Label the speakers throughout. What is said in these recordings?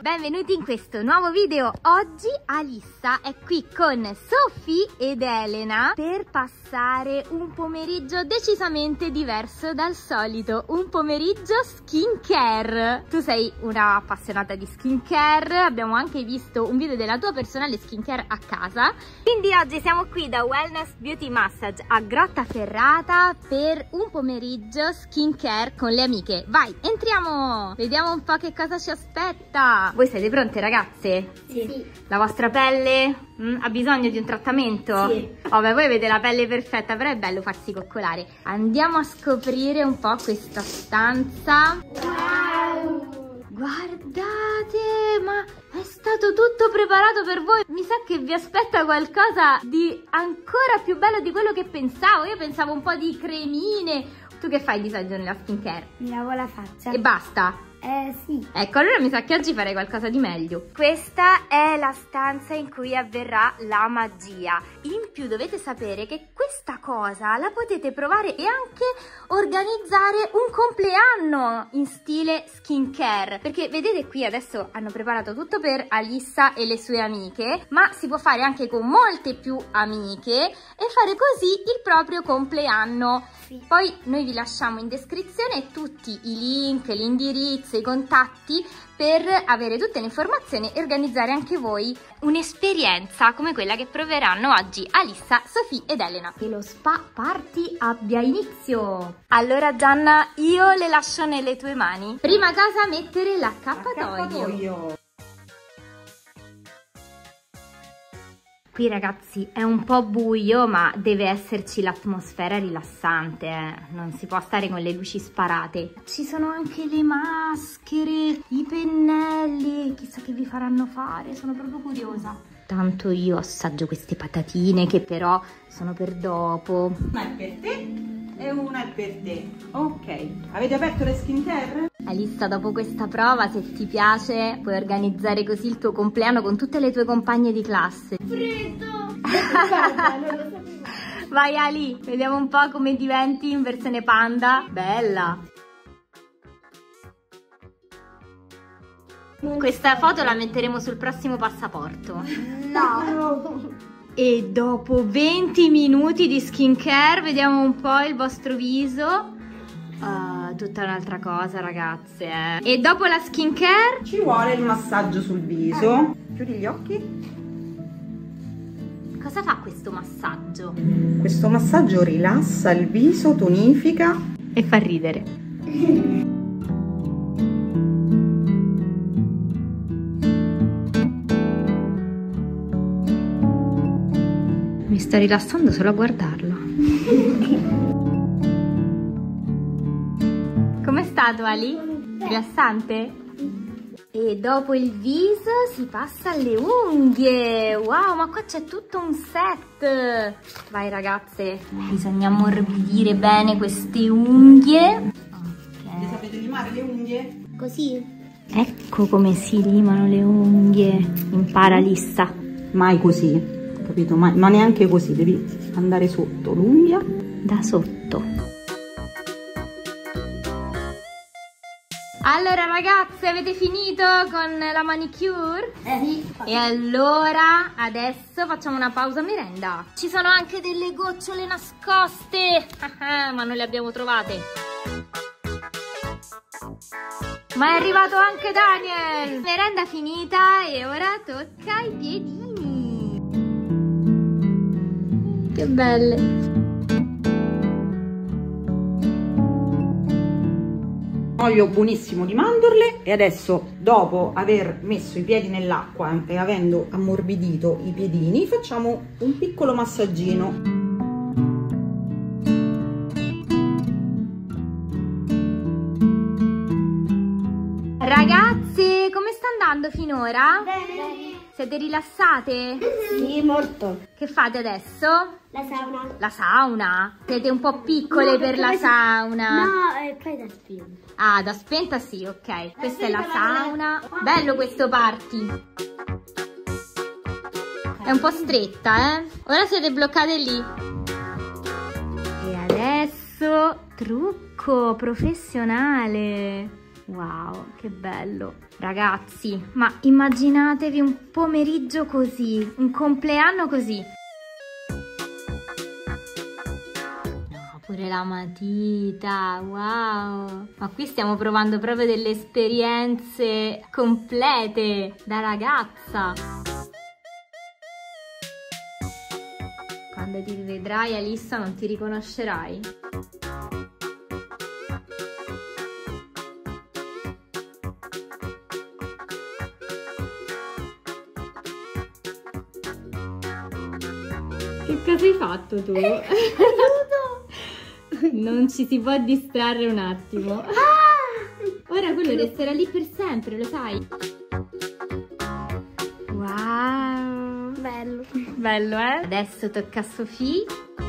Speaker 1: benvenuti in questo nuovo video. Oggi Alissa è qui con Sofì ed Elena per passare un pomeriggio decisamente diverso dal solito, un pomeriggio skincare. Tu sei una appassionata di skincare, abbiamo anche visto un video della tua personale skincare a casa, quindi oggi siamo qui da Wellness Beauty Massage a Grottaferrata per un pomeriggio skincare con le amiche. Vai, entriamo, vediamo un po' che cosa ci aspetta. Voi siete pronte, ragazze?
Speaker 2: Sì.
Speaker 1: La vostra pelle ha bisogno di un trattamento?
Speaker 2: Sì.
Speaker 1: Vabbè, voi avete la pelle perfetta, però è bello farsi coccolare. Andiamo a scoprire un po' questa stanza.
Speaker 2: Wow!
Speaker 1: Guardate, ma è stato tutto preparato per voi. Mi sa che vi aspetta qualcosa di ancora più bello di quello che pensavo. Io pensavo un po' di cremine. Tu che fai di solito nella skincare?
Speaker 2: Mi lavo la faccia.
Speaker 1: E basta?
Speaker 2: Sì.
Speaker 1: Ecco, allora mi sa che oggi farei qualcosa di meglio. Questa è la stanza in cui avverrà la magia. In più dovete sapere che questa cosa la potete provare e anche organizzare un compleanno in stile skincare. Perché vedete qui adesso hanno preparato tutto per Alissa e le sue amiche, ma si può fare anche con molte più amiche e fare così il proprio compleanno.
Speaker 2: Sì.
Speaker 1: Poi noi vi lasciamo in descrizione tutti i link, l'indirizzo, i contatti per avere tutte le informazioni e organizzare anche voi un'esperienza come quella che proveranno oggi Alissa, Sofì ed Elena. Che lo spa party abbia inizio. Allora Gianna, io le lascio nelle tue mani. Prima cosa mettere l'accappatoio. Qui ragazzi è un po' buio, ma deve esserci l'atmosfera rilassante, non si può stare con le luci sparate. Ci sono anche le maschere, i pennelli, chissà che vi faranno fare, sono proprio curiosa. Tanto io assaggio queste patatine che però sono per dopo.
Speaker 3: Una è per te e una è per te. Ok, avete aperto le skincare?
Speaker 1: Alissa, dopo questa prova, se ti piace, puoi organizzare così il tuo compleanno con tutte le tue compagne di classe.
Speaker 2: Freddo! Guarda, non lo sapevo.
Speaker 1: Vai Ali, vediamo un po' come diventi in versione panda. Bella! Questa foto la metteremo sul prossimo passaporto.
Speaker 2: No!
Speaker 1: E dopo 20 minuti di skincare, vediamo un po' il vostro viso. Tutta un'altra cosa, ragazze. E dopo la skincare?
Speaker 3: Ci vuole il massaggio sul viso. Chiudi gli occhi.
Speaker 1: Cosa fa questo massaggio?
Speaker 3: Questo massaggio rilassa il viso, tonifica
Speaker 1: E fa ridere. Mi sto rilassando solo a guardarlo. Com'è stato Ali? Rilassante? E dopo il viso si passa alle unghie. Wow, ma qua c'è tutto un set. Vai ragazze, bisogna ammorbidire bene queste unghie.
Speaker 3: Le sapete limare le unghie?
Speaker 2: Così?
Speaker 1: Ecco come si limano le unghie. Impara Alissa.
Speaker 3: Mai così, capito? Ma neanche così, devi andare sotto l'unghia.
Speaker 1: Da sotto. Allora ragazze, avete finito con la manicure?
Speaker 2: Sì.
Speaker 1: E allora adesso facciamo una pausa merenda. Ci sono anche delle gocciole nascoste, ma non le abbiamo trovate. Ma è arrivato anche Daniel. Merenda finita e ora tocca ai piedini. Che belle.
Speaker 3: Olio buonissimo di mandorle e adesso, dopo aver messo i piedi nell'acqua e avendo ammorbidito i piedini, facciamo un piccolo massaggino.
Speaker 1: Ragazze, come sta andando finora?
Speaker 2: Bene.
Speaker 1: Siete rilassate?
Speaker 2: Sì, molto.
Speaker 1: Che fate adesso?
Speaker 2: La sauna.
Speaker 1: La sauna? Siete un po' piccole
Speaker 2: No,
Speaker 1: per la
Speaker 2: perché
Speaker 1: sauna?
Speaker 2: No, poi da spina.
Speaker 1: Ah, da spenta sì, ok. Questa è la sauna. Bello questo party. È un po' stretta, eh? Ora siete bloccate lì. E adesso trucco professionale. Wow, che bello. Ragazzi, ma immaginatevi un pomeriggio così, un compleanno così. No, pure la matita, wow. Ma qui stiamo provando proprio delle esperienze complete da ragazza. Quando ti vedrai, Alissa, non ti riconoscerai. Che cosa hai fatto tu?
Speaker 2: Aiuto!
Speaker 1: Non ci si può distrarre un attimo. Ora quello resterà lì per sempre, lo sai? Wow!
Speaker 2: Bello.
Speaker 1: Bello, eh? Adesso tocca a Sofì.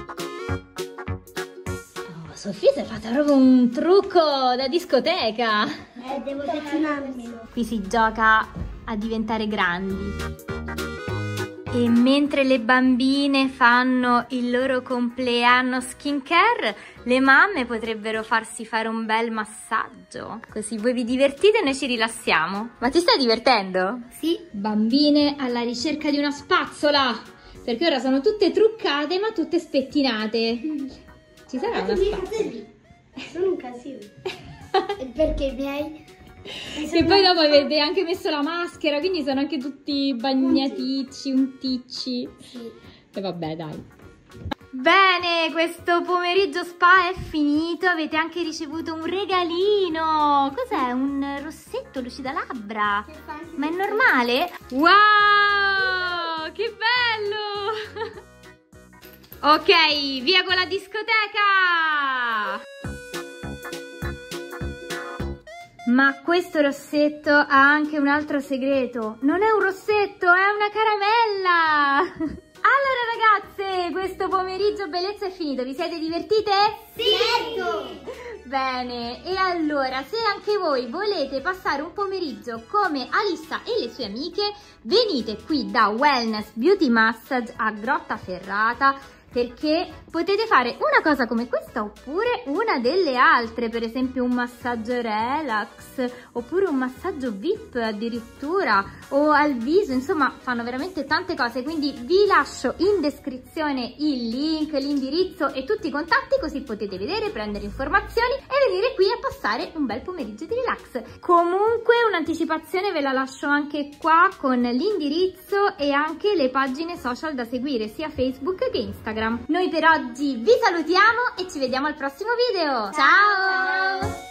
Speaker 1: Oh, Sofì si è fatta proprio un trucco da discoteca.
Speaker 2: Devo pettinarmi.
Speaker 1: Qui si gioca a diventare grandi. E mentre le bambine fanno il loro compleanno skincare, le mamme potrebbero farsi fare un bel massaggio. Così voi vi divertite e noi ci rilassiamo. Ma ti stai divertendo?
Speaker 2: Sì.
Speaker 1: Bambine alla ricerca di una spazzola, perché ora sono tutte truccate ma tutte spettinate. Ci sarà una spazzola?
Speaker 2: Sono un casino. Perché i miei...
Speaker 1: E poi dopo avete anche messo la maschera, quindi sono anche tutti bagnaticci, unticci.
Speaker 2: Sì.
Speaker 1: E vabbè, dai. Bene, questo pomeriggio spa è finito, avete anche ricevuto un regalino. Cos'è? Un rossetto lucida-labbra? Ma è normale? Wow, che bello! Ok, via con la discoteca! Ma questo rossetto ha anche un altro segreto. Non è un rossetto, è una caramella! Allora ragazze, questo pomeriggio bellezza è finito. Vi siete divertite?
Speaker 2: Sì! Certo!
Speaker 1: Bene, e allora se anche voi volete passare un pomeriggio come Alissa e le sue amiche, venite qui da Wellness Beauty Massage a Grottaferrata, perché potete fare una cosa come questa oppure una delle altre, per esempio un massaggio relax oppure un massaggio VIP addirittura, o al viso, insomma fanno veramente tante cose, quindi vi lascio in descrizione il link, l'indirizzo e tutti i contatti, così potete vedere, prendere informazioni e venire qui a passare un bel pomeriggio di relax. Comunque un'anticipazione ve la lascio anche qua con l'indirizzo e anche le pagine social da seguire sia Facebook che Instagram. Noi per oggi vi salutiamo e ci vediamo al prossimo video. Ciao!